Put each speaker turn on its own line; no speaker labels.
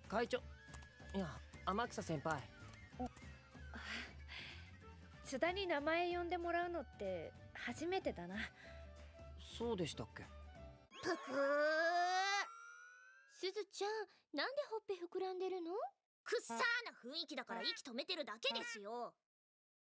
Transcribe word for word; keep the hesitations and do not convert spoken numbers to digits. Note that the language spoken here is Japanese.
会長、いや天草先輩。
津田に名前呼んでもらうのって初めてだな。
そうでしたっけ。
ぷくー。すずちゃん、なんでほっぺ膨らんでるの？くっさーな雰囲気だから息止めてるだけですよ。